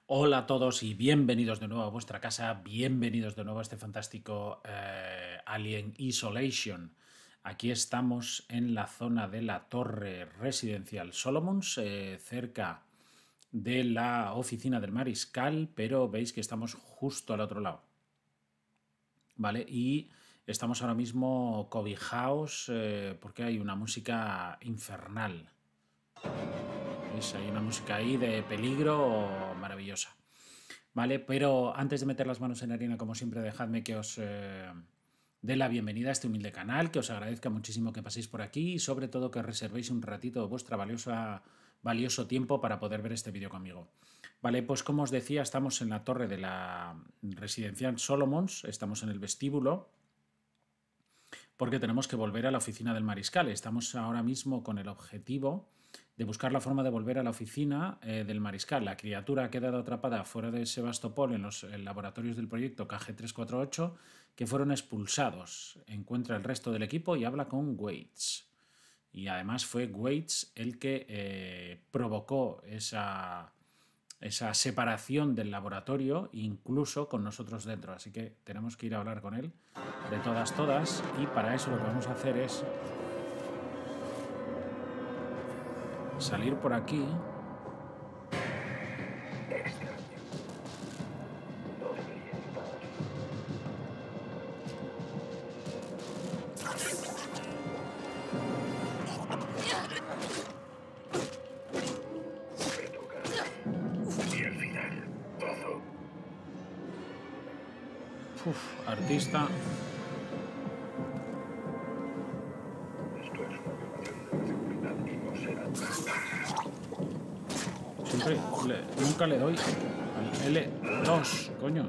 Hola a todos y bienvenidos de nuevo a vuestra casa, bienvenidos de nuevo a este fantástico Alien Isolation. Aquí estamos en la zona de la torre residencial Solomons, cerca de la oficina del mariscal, pero veis que estamos justo al otro lado, ¿vale? Y estamos ahora mismo cobijaos porque hay una música infernal. ¿Veis? Hay una música ahí de peligro maravillosa. Vale, pero antes de meter las manos en la harina, como siempre, dejadme que os dé la bienvenida a este humilde canal, que os agradezca muchísimo que paséis por aquí y sobre todo que reservéis un ratito de vuestra valioso tiempo para poder ver este vídeo conmigo. Vale, pues como os decía, estamos en la torre de la residencial Solomons, estamos en el vestíbulo, porque tenemos que volver a la oficina del mariscal. Estamos ahora mismo con el objetivo de buscar la forma de volver a la oficina del mariscal. La criatura ha quedado atrapada fuera de Sebastopol en los laboratorios del proyecto KG-348, que fueron expulsados. Encuentra el resto del equipo y habla con Waits. Y además fue Waits el que provocó esa separación del laboratorio, incluso con nosotros dentro. Así que tenemos que ir a hablar con él de todas, y para eso lo que vamos a hacer es salir por aquí. Artista. Siempre nunca le doy al L2, coño.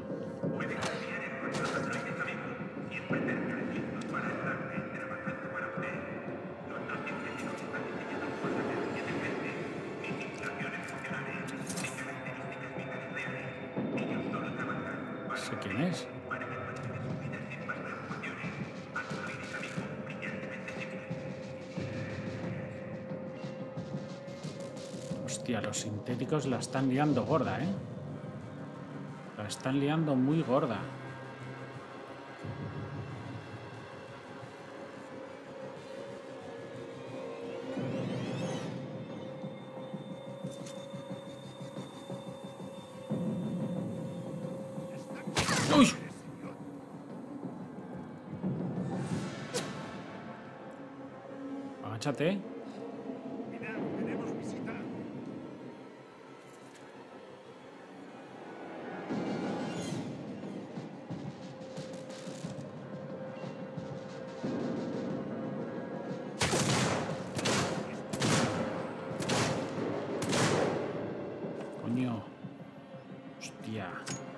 ¿Sé quién es? Hostia, los sintéticos la están liando gorda, ¿eh? La están liando muy gorda. ¡Uy! Agáchate. Tenemos visita. Coño. Hostia.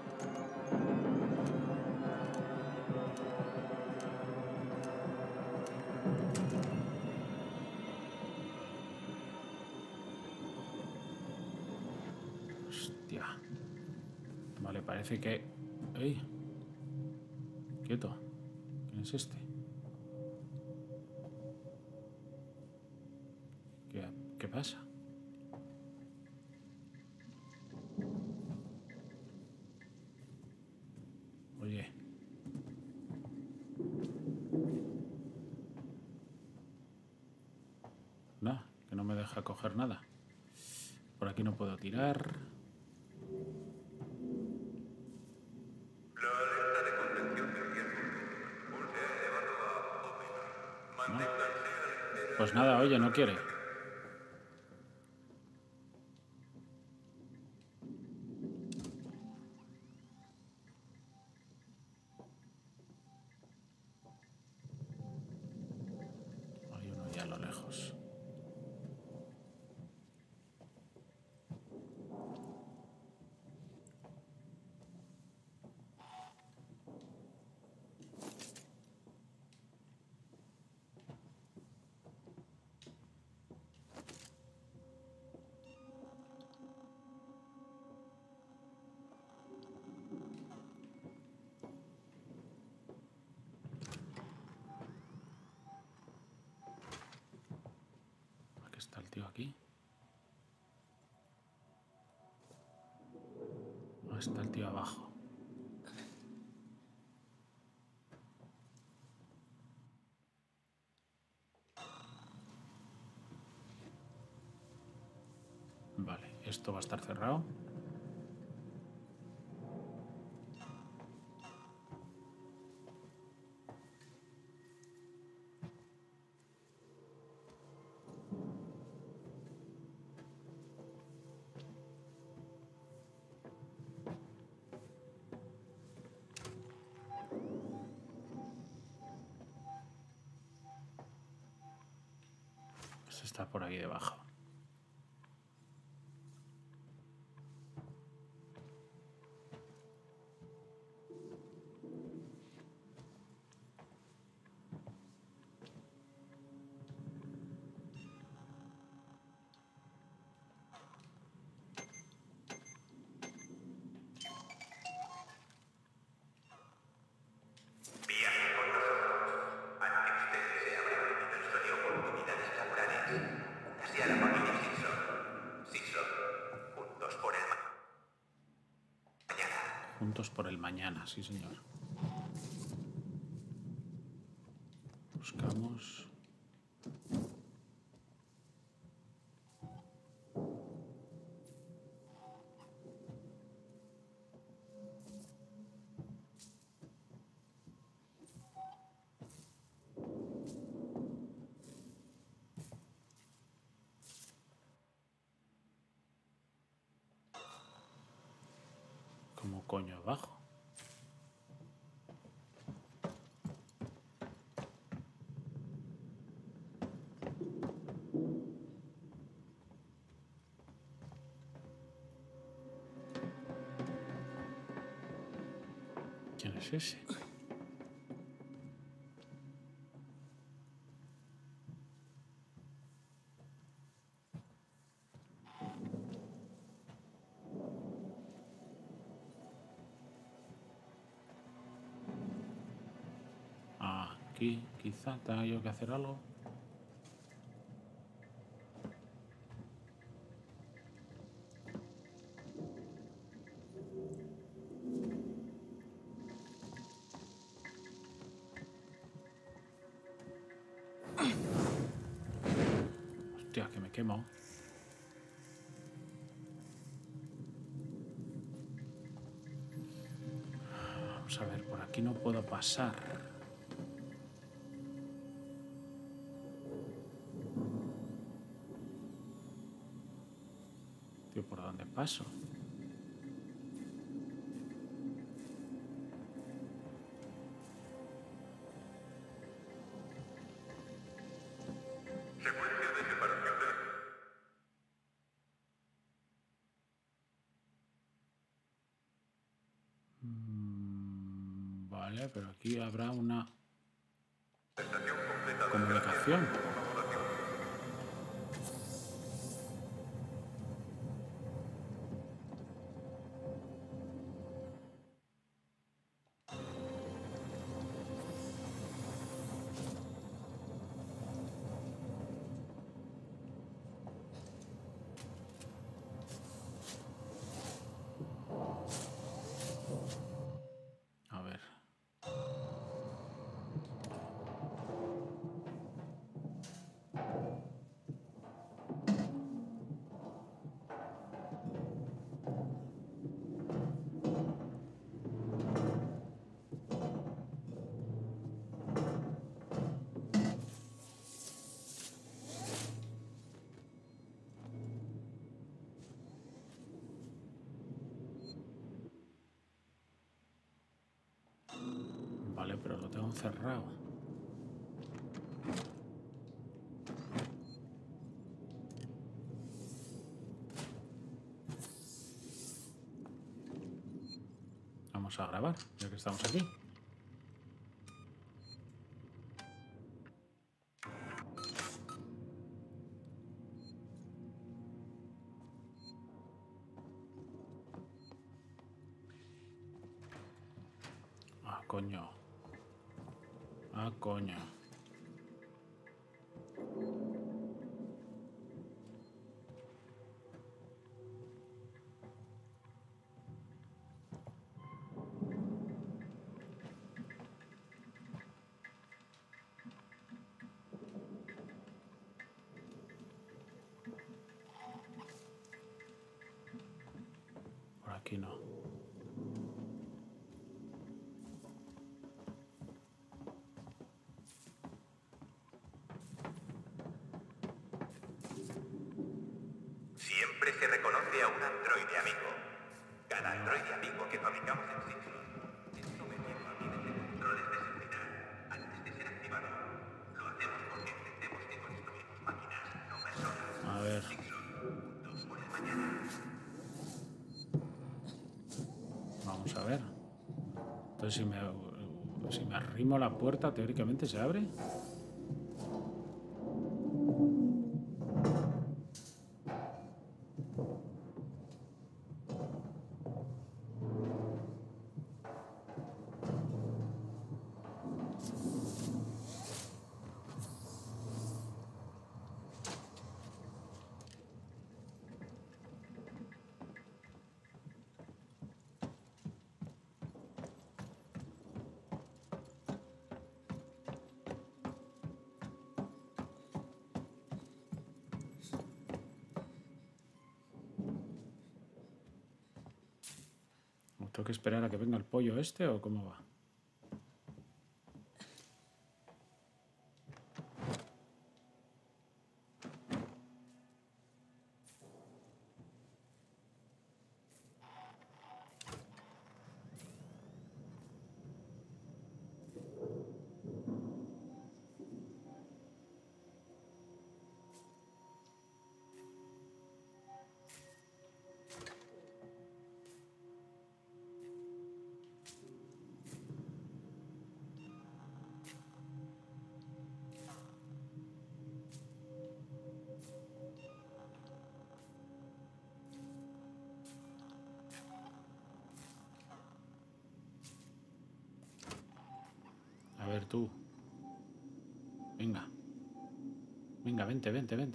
Hostia. Vale, parece que... ¡Ey! Quieto. ¿Quién es este? ¿Qué pasa? Oye. Nada, que no me deja coger nada. Por aquí no puedo tirar. La alerta de contención de riesgo. Pulse ha elevado a Omega. Manténganse a la espera. Pues nada, oye, no quiere. Hay uno ya a lo lejos. Aquí está el tío aquí. Está el tío abajo. Vale, esto va a estar cerrado. Esto está por ahí debajo. Viaje con nosotros. Ante ustedes se abren universos y oportunidades laborales. Únase a la familia Simpson. Simpson. Juntos por el mañana. Juntos por el mañana, sí señor. Buscamos. ¿Cómo coño abajo? ¿Quién es ese? Aquí quizá tenga yo que hacer algo. Hostia, que me quemo. Vamos a ver, por aquí no puedo pasar. Tío, ¿por dónde paso? Secuencia de separación de... Vale, pero aquí habrá una Estación completa. comunicación. A ver. Vale, pero lo tengo cerrado. Vamos a grabar, ya que estamos aquí. Ah, coño. Ah, coño. aquí no. Siempre se reconoce a un androide amigo. Cada androide amigo que fabricamos en Sixon es sometido a miles de controles de seguridad antes de ser activado. Lo hacemos porque entendemos que construimos máquinas, no personas. A ver. Sixon, juntos por el mañana. Vamos a ver. Entonces si me arrimo la puerta, teóricamente se abre. ¿Tengo que esperar a que venga el pollo este o cómo va? A ver tú. Venga. Venga, vente.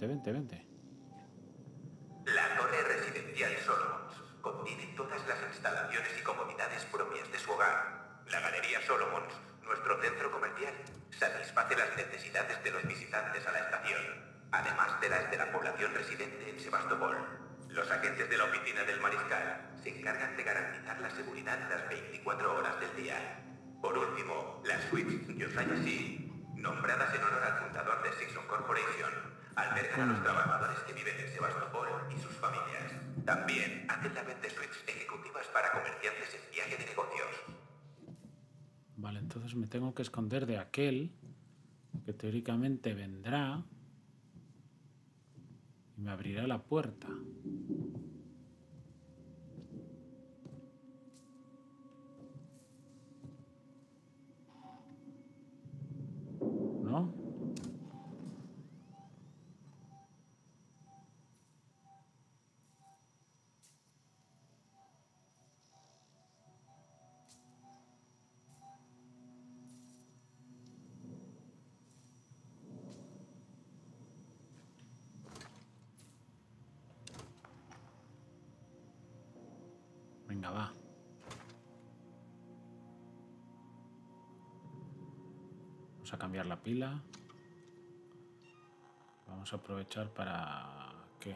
La torre residencial Solomons contiene todas las instalaciones y comodidades propias de su hogar. La Galería Solomons, nuestro centro comercial, satisface las necesidades de los visitantes a la estación, además de las de la población residente en Sebastopol. Los agentes de la oficina del Mariscal se encargan de garantizar la seguridad las 24 horas del día. Por último, las suites Josiah Sea, nombradas en honor al fundador de Sixon Corporation, albergan a los trabajadores que viven en Sebastopol y sus familias. También hacen la venta de suites ejecutivas para comerciantes en viaje de negocios. Vale, entonces me tengo que esconder de aquel que teóricamente vendrá y me abrirá la puerta. ¿No? Venga, va. Vamos a cambiar la pila. Vamos a aprovechar para... ¿qué?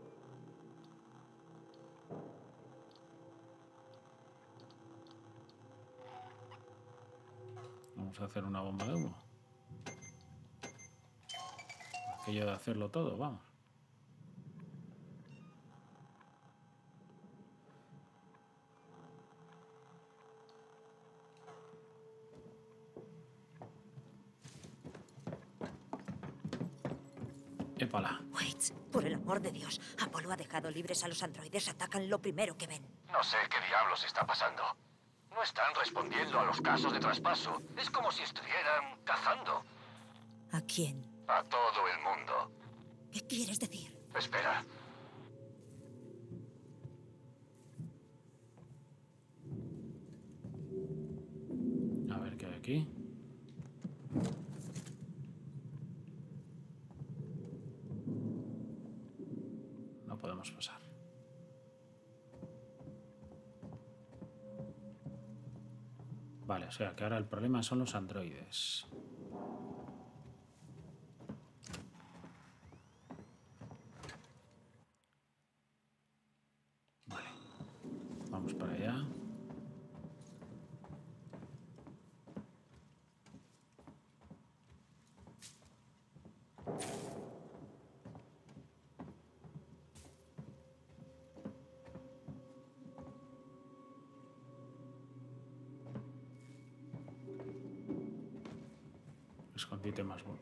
Vamos a hacer una bomba de humo. Aquello de hacerlo todo, vamos. Épala. Waits, por el amor de Dios, Apolo ha dejado libres a los androides. Atacan lo primero que ven. No sé qué diablos está pasando. No están respondiendo a los casos de traspaso. Es como si estuvieran cazando. ¿A quién? A todo el mundo. ¿Qué quieres decir? Espera. A ver qué hay aquí. No podemos pasar. Vale, o sea que ahora el problema son los androides. Vamos para allá. Escondite más bueno.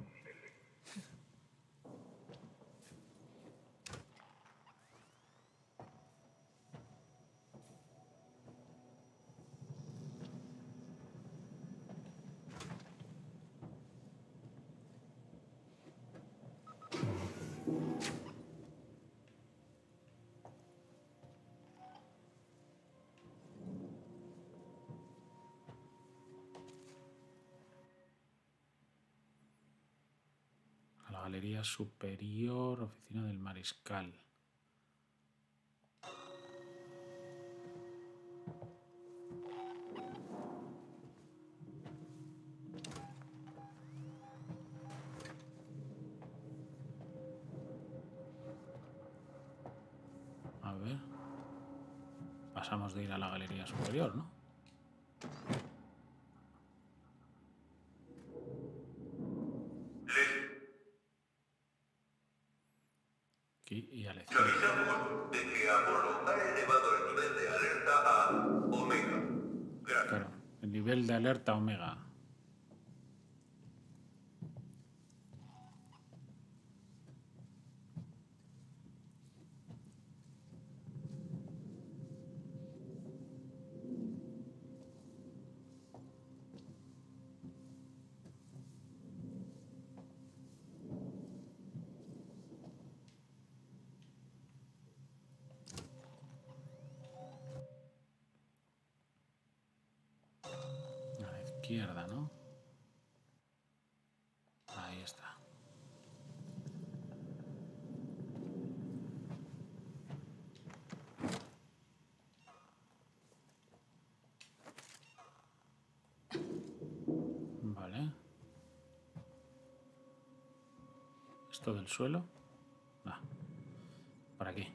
Galería superior, oficina del mariscal. A ver. Pasamos de ir a la galería superior, ¿no? Aquí y a la izquierda. Avisamos de que Apolo ha elevado el nivel de alerta a Omega. Gracias. Claro, el nivel de alerta Omega. A la izquierda, ¿no? Ahí está. Vale. ¿Esto del suelo? No. Por aquí.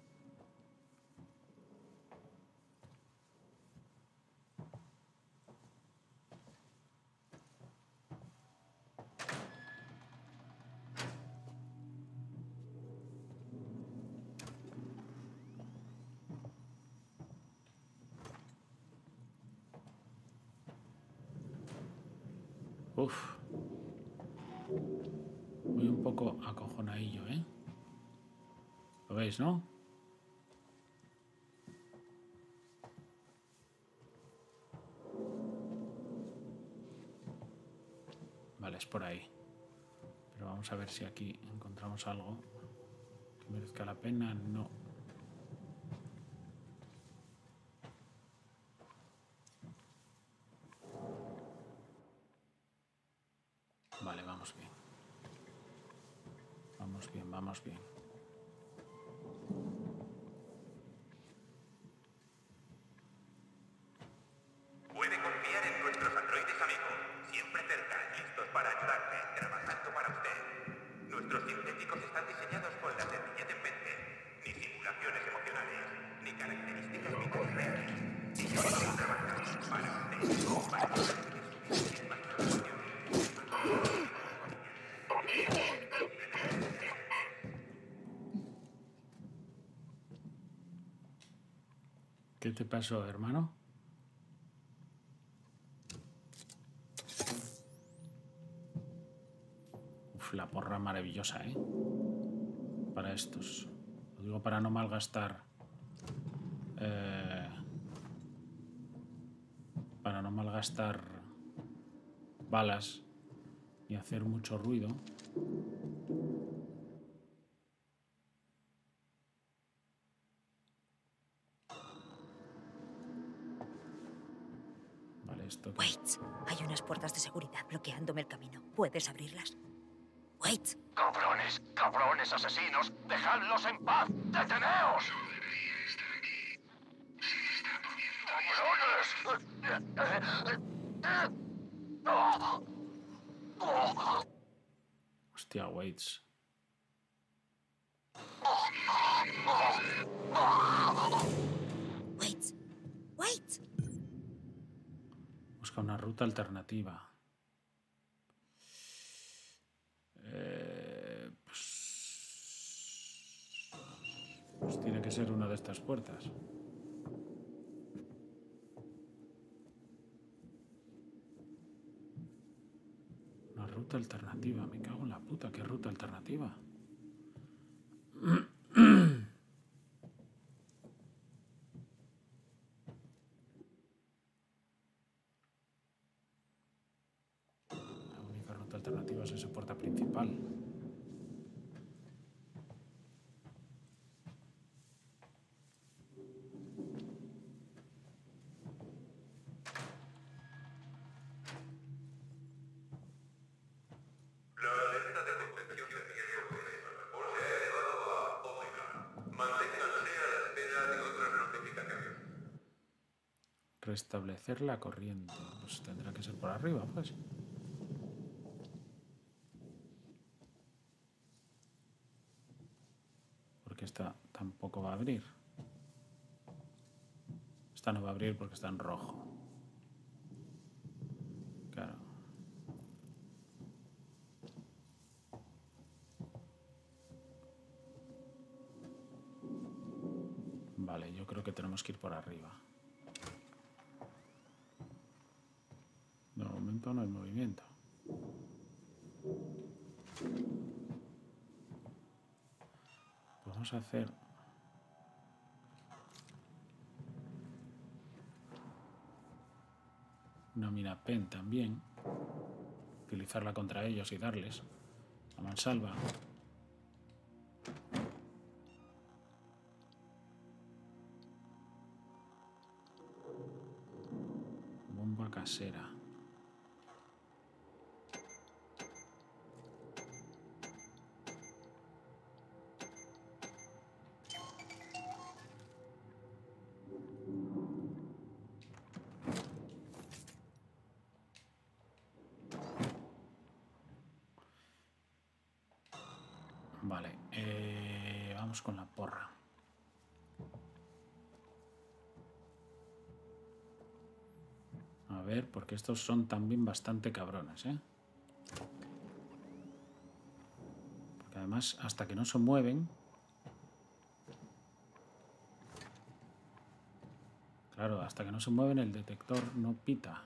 Uf. Voy un poco acojonadillo, ¿eh? ¿Lo veis, no? Vale, es por ahí. Pero vamos a ver si aquí encontramos algo que merezca la pena. No. Vale, vamos bien. Vamos bien, vamos bien. Puede confiar en nuestros androides amigos, siempre cerca, listos para ayudarle, trabajando para usted. Nuestros sintéticos están diseñados con la sencillez en mente, ni simulaciones emocionales, ni características vitales reales. Ellos están trabajando para usted, para que su más transformaciones. ¿Qué te pasó, hermano? Uf, la porra maravillosa, ¿eh? Para estos. Lo digo para no malgastar. Para no malgastar balas y hacer mucho ruido. Vale, esto. Wait, hay unas puertas de seguridad bloqueándome el camino. ¿Puedes abrirlas? Wait. ¡Cabrones! ¡Cabrones asesinos! ¡Dejadlos en paz! ¡Deteneos! Hostia, Waits. Wait, Wait. Busca una ruta alternativa. Pues tiene que ser una de estas puertas. Una ruta alternativa. Me cago en la puta. ¿Qué ruta alternativa? La única ruta alternativa es esa puerta principal. La alerta de contención de riesgo de transporte se ha elevado a Omega. Manténganse a la espera de otras notificaciones. Restablecer la corriente. Pues tendrá que ser por arriba, pues. Porque esta tampoco va a abrir. Esta no va a abrir porque está en rojo. Claro. Vale, yo creo que tenemos que ir por arriba. De momento no hay movimiento. Podemos hacer... una mina pen también. Utilizarla contra ellos y darles a mansalva. Bomba casera. Vale, vamos con la porra. A ver, porque estos son también bastante cabrones, ¿eh? Porque además, hasta que no se mueven... Claro, hasta que no se mueven el detector no pita.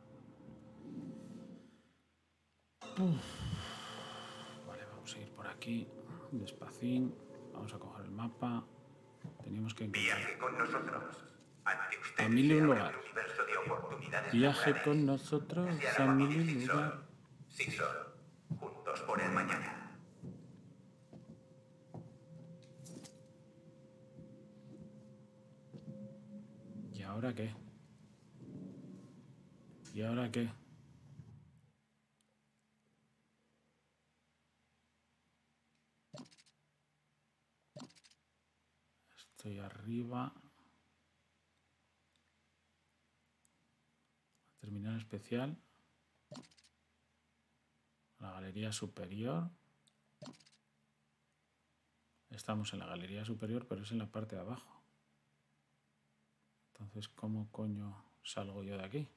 Vale, vamos a ir por aquí, despacín. Vamos a coger el mapa. Teníamos que encontrar... Viaje con nosotros. Ante usted A mil y un se abre lugar. un universo de oportunidades Viaje laborales. con nosotros Se a llama mil y un Mini lugar. Sixor. Juntos por el mañana. ¿Y ahora qué? ¿Y ahora qué? Estoy arriba. Terminal especial. La galería superior. Estamos en la galería superior, pero es en la parte de abajo. Entonces, ¿cómo coño salgo yo de aquí?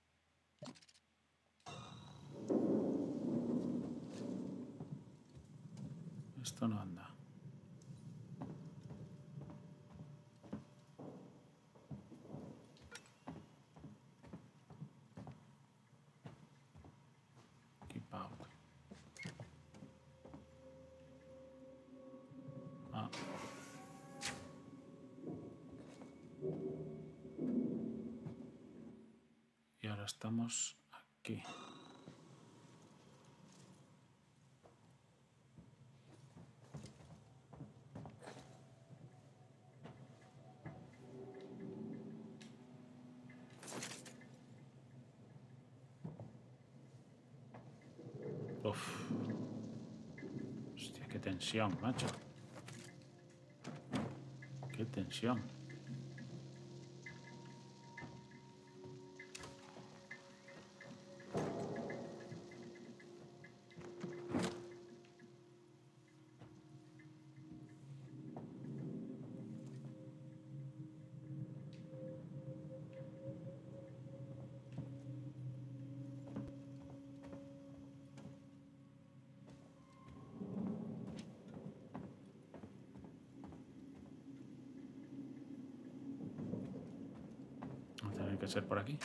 Esto no anda. Keep out. Ah. Y ahora estamos aquí. Uf. Hostia, qué tensión, macho. Qué tensión. que ser por aquí.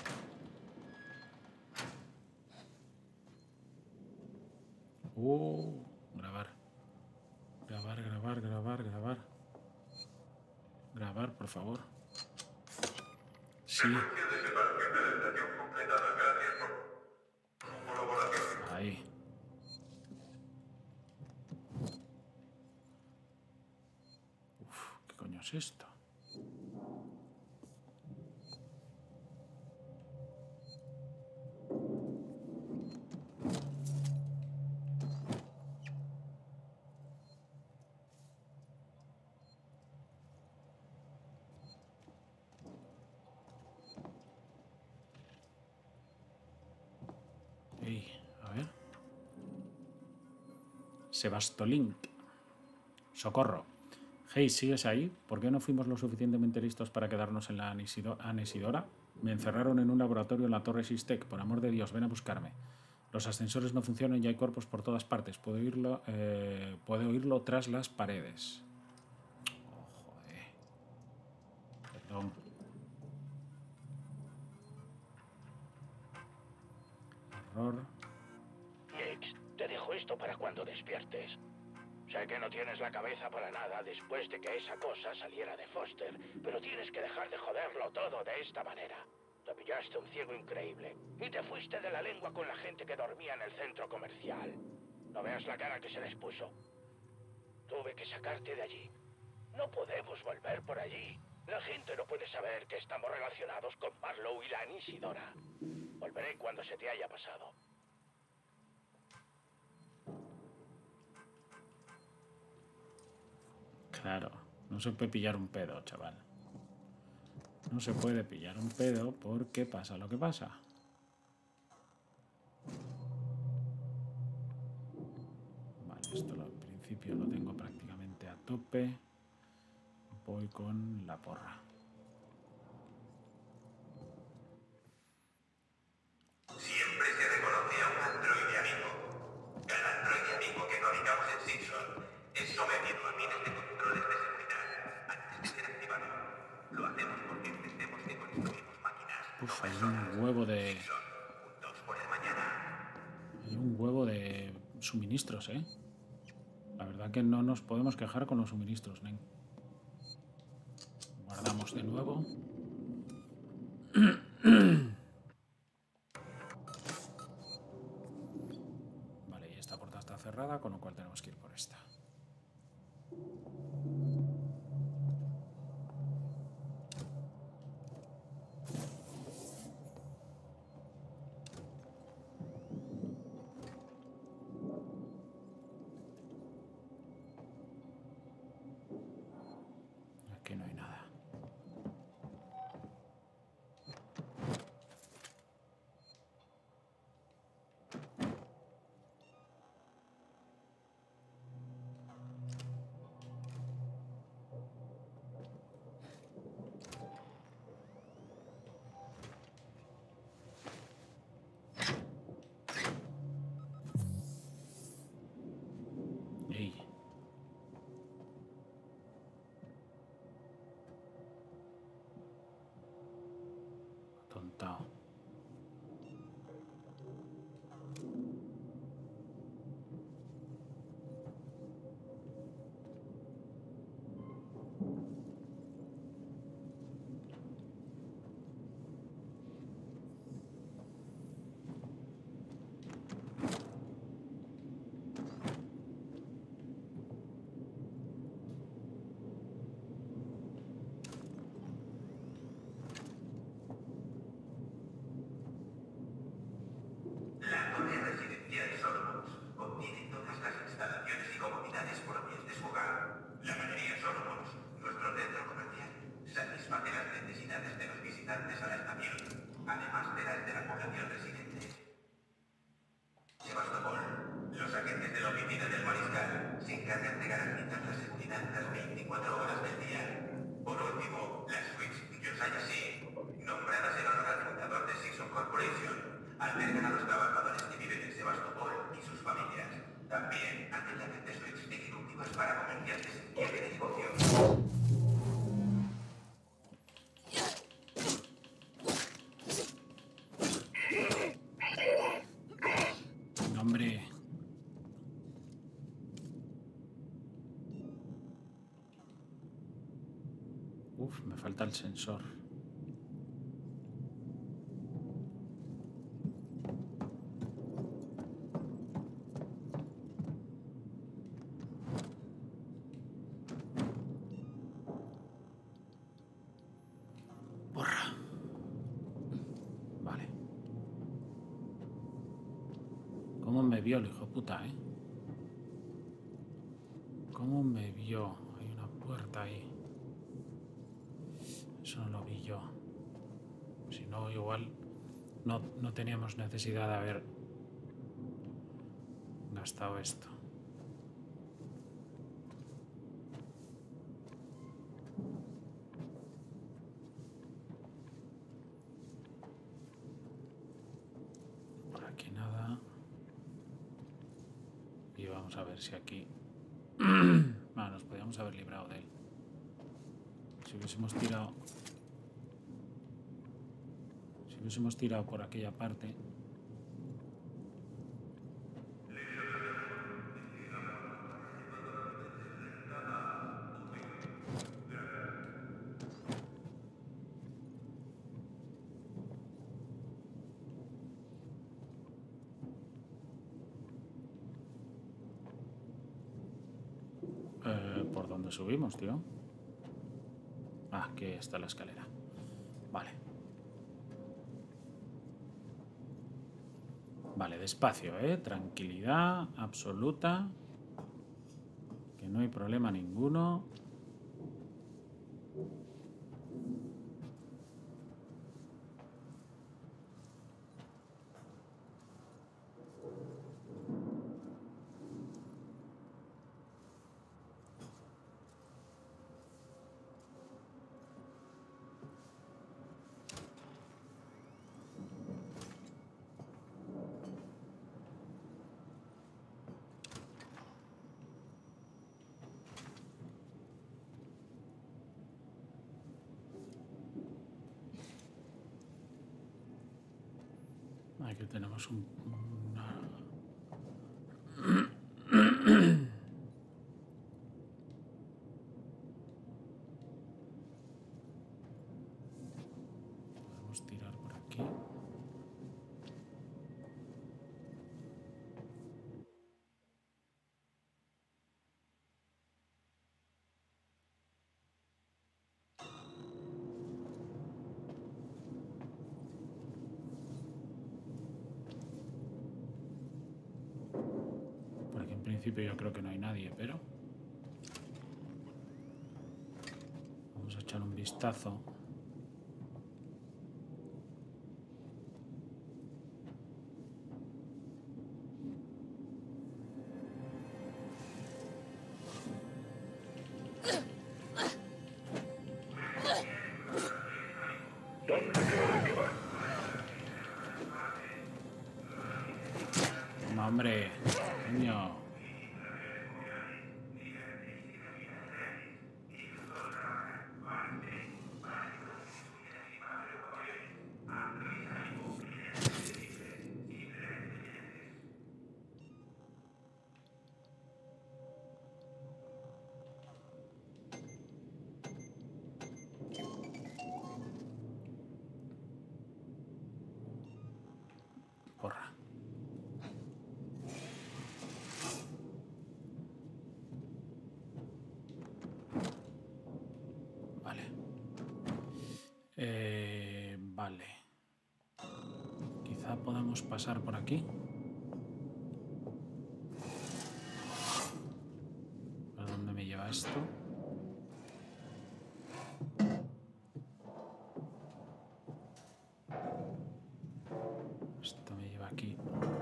Grabar. Grabar, por favor. Sí. Ahí. ¿Qué coño es esto? A ver. Sebastolink. Socorro. Hey, ¿sigues ahí? ¿Por qué no fuimos lo suficientemente listos para quedarnos en la Anesidora? Me encerraron en un laboratorio en la Torre Sistek. Por amor de Dios, ven a buscarme. Los ascensores no funcionan y hay cuerpos por todas partes. Puedo oírlo tras las paredes. Oh, joder. Perdón. Error. Nix, te dejo esto para cuando despiertes. Sé que no tienes la cabeza para nada después de que esa cosa saliera de Foster, pero tienes que dejar de joderlo todo de esta manera. Te pillaste un ciego increíble y te fuiste de la lengua con la gente que dormía en el centro comercial. No veas la cara que se les puso. Tuve que sacarte de allí. No podemos volver por allí. La gente no puede saber que estamos relacionados con Marlowe y la Anisidora. Volveré cuando se te haya pasado. Claro, no se puede pillar un pedo, chaval. No se puede pillar un pedo porque pasa lo que pasa. Vale, esto en principio lo tengo prácticamente a tope. Voy con la porra. Siempre se reconoce a un androide amigo. El androide amigo que fabricamos en Simpson es sometido a miles de controles de seguridad antes de ser activado. Lo hacemos porque entendemos que construimos máquinas. Uf, hay un huevo de... Juntos por el mañana. Hay un huevo de suministros, ¿eh? La verdad que no nos podemos quejar con los suministros, nen. Guardamos de nuevo. Vale, y esta puerta está cerrada, con lo cual tenemos que ir por esta. Aquí no hay nada. Ey. Tontao. La torre residencial Solomons contiene todas las instalaciones y comodidades propias de su hogar. La galería Solomons, nuestro centro comercial, satisface las necesidades de los visitantes a la estación, además de las de la población residente. Sebastopol, los agentes de la oficina del mariscal se encargan de garantizar la seguridad las 24 horas del día. Por último, las suites Yosayasi, nombradas en honor al fundador de Simpson Corporation, albergan a los trabajadores que viven en Sebastopol y sus familias. También atentamente suites ejecutivas para comerciantes y de negocios. Uf, me falta el sensor. Porra. Vale. ¿Cómo me vio el hijo de puta, eh? ¿Cómo me vio? Hay una puerta ahí. Eso no lo vi yo. Si no, igual no teníamos necesidad de haber gastado esto. Por aquí nada. Y vamos a ver si aquí... Bueno, nos podíamos haber librado de él. Si hubiésemos tirado por aquella parte. ¿Por dónde subimos, tío? Ah, aquí está la escalera. Vale. Vale, despacio, ¿eh? Tranquilidad absoluta. Que no hay problema ninguno. Aquí tenemos una... Podemos tirar por aquí. Por aquí en principio yo creo que no hay nadie, pero... Vamos a echar un vistazo. Toma, hombre. Coño. Porra. Vale. Vale. Quizá podamos pasar por aquí. ¿A dónde me lleva esto? Esto me lleva aquí.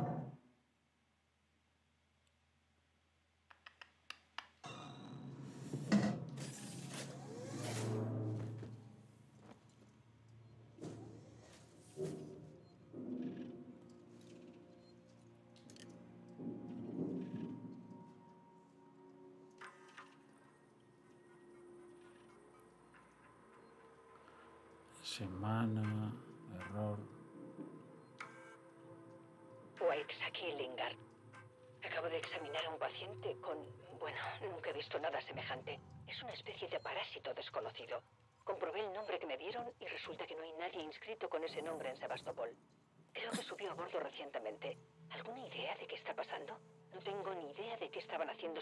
Semana, error. Wakes, aquí Lingard. Acabo de examinar a un paciente con... Bueno, nunca he visto nada semejante. Es una especie de parásito desconocido. Comprobé el nombre que me dieron y resulta que no hay nadie inscrito con ese nombre en Sebastopol. Creo que subió a bordo recientemente. ¿Alguna idea de qué está pasando? No tengo ni idea de qué estaban haciendo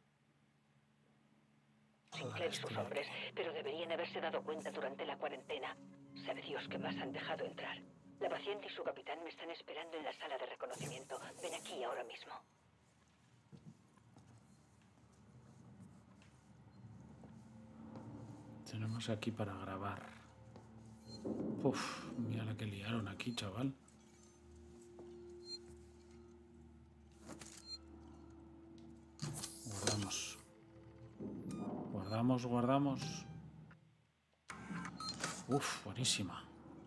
Sinclair y sus hombres, pero deberían haberse dado cuenta durante la cuarentena. Sabe Dios qué más han dejado entrar. La paciente y su capitán me están esperando en la sala de reconocimiento. Ven aquí ahora mismo. Tenemos aquí para grabar. Uf, mira la que liaron aquí, chaval. Guardamos. Guardamos. Uf, buenísima.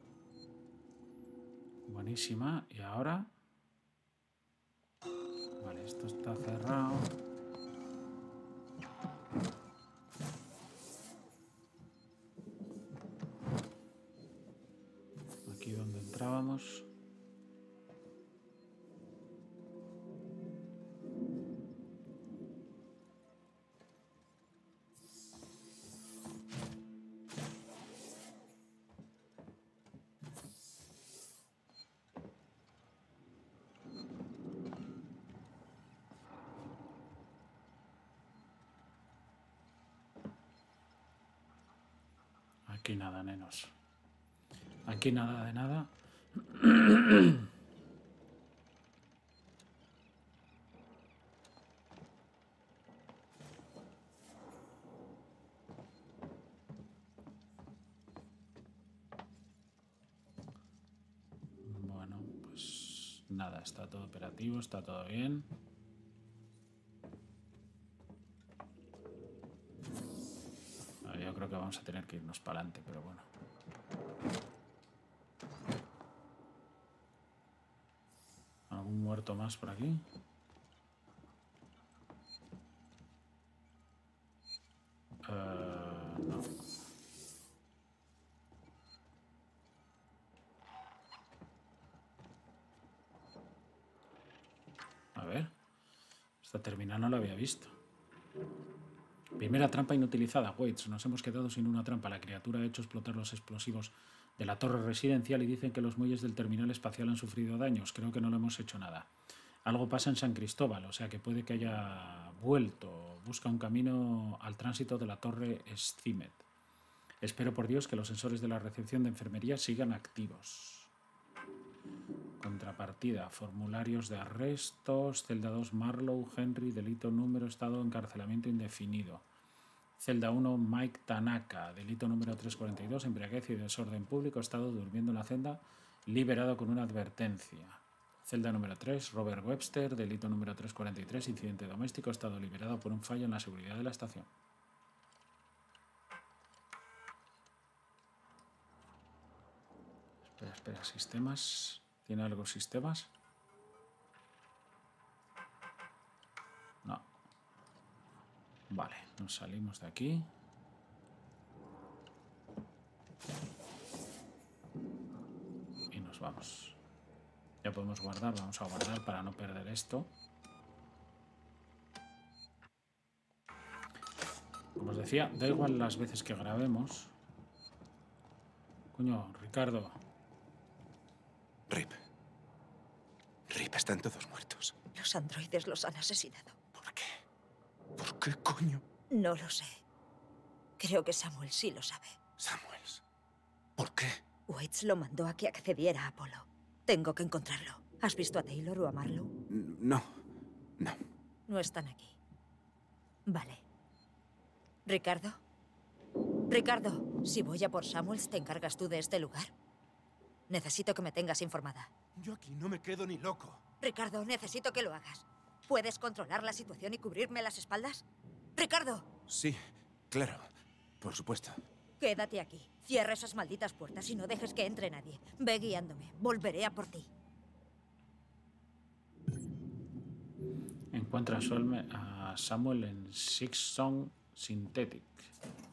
Buenísima. Y ahora... Vale, esto está cerrado. Aquí donde entrábamos. Aquí nada, nenos. Aquí nada de nada. Bueno, pues nada, está todo operativo, está todo bien. Yo creo que vamos a tener que irnos para adelante, pero bueno. ¿Algún muerto más por aquí? No. A ver. Esta terminal no la había visto. Primera trampa inutilizada. Waits, nos hemos quedado sin una trampa. La criatura ha hecho explotar los explosivos de la torre residencial y dicen que los muelles del terminal espacial han sufrido daños. Creo que no le hemos hecho nada. Algo pasa en San Cristóbal, o sea que puede que haya vuelto. Busca un camino al tránsito de la torre Stimet. Espero por Dios que los sensores de la recepción de enfermería sigan activos. Contrapartida, formularios de arrestos, celda 2 Marlow, Henry, delito número, estado encarcelamiento indefinido. Celda 1 Mike Tanaka, delito número 342, embriaguez y desorden público, estado durmiendo en la celda, liberado con una advertencia. Celda número 3 Robert Webster, delito número 343, incidente doméstico, estado liberado por un fallo en la seguridad de la estación. Espera, sistemas... ¿Tiene algo sistemas? No. Vale, nos salimos de aquí. Y nos vamos. Ya podemos guardar, vamos a guardar para no perder esto. Como os decía, da igual las veces que grabemos. Coño, Ricardo. Rip, están todos muertos. Los androides los han asesinado. ¿Por qué? ¿Por qué coño? No lo sé. Creo que Samuel sí lo sabe. Samuels. ¿Por qué? Waits lo mandó a que accediera a Apolo. Tengo que encontrarlo. ¿Has visto a Taylor o a Marlow? No. No están aquí. Vale. ¿Ricardo? Ricardo, si voy a por Samuels, ¿te encargas tú de este lugar? Necesito que me tengas informada. Yo aquí no me quedo ni loco. Ricardo, necesito que lo hagas. ¿Puedes controlar la situación y cubrirme las espaldas? ¡Ricardo! Sí, claro. Por supuesto. Quédate aquí. Cierra esas malditas puertas y no dejes que entre nadie. Ve guiándome. Volveré a por ti. Encuentra a Samuel en Six Song Synthetic.